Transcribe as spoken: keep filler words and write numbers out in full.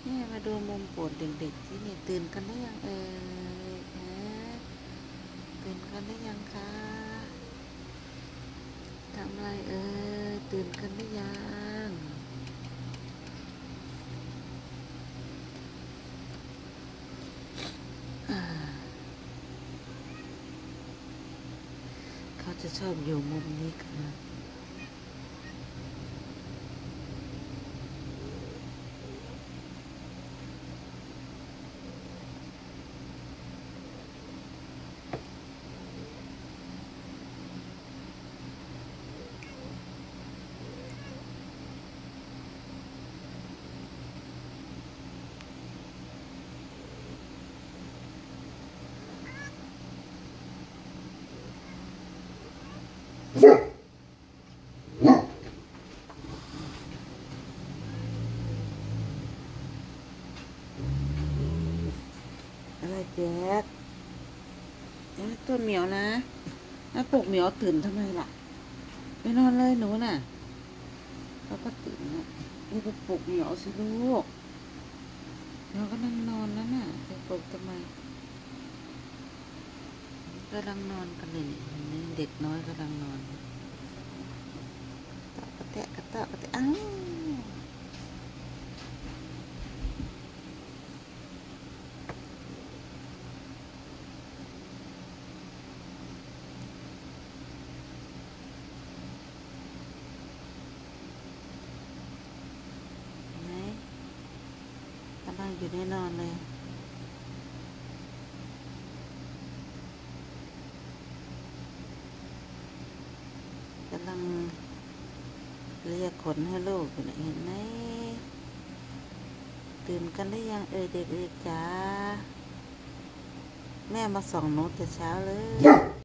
นี่มาดูมุมโปรดเด็กๆที่นี่ตื่นกันหรือยังเอ่ยฮะตื่นกันหรือยังคะทำอะไรเอ่ยตื่นกันหรือยังเขาจะชอบอยู่มุมนี้กันนะอะไรแจ๊ดตัวเหมียวนะแล้วปลุกเหมียวตื่นทำไมล่ะไปนอนเลยหนูน่ะเขาก็ตื่นนะนี่ไปปลุกเหมียวสิลูกเหมียวก็นั่งนอนแล้วน่ะไปปลุกทำไมกำลังนอนกันเลยนี่เด็กน้อยกำลังนอนตะกะแตะกระตะกระแตะอ้าวกำลังอยู่ในนอนเลยกำลังเรียกขนให้ลูกอยู่เห็นไหมตื่นกันได้ยังเอ่ยเด็กๆจ๋าแม่มาส่องหนูแต่เช้าเลย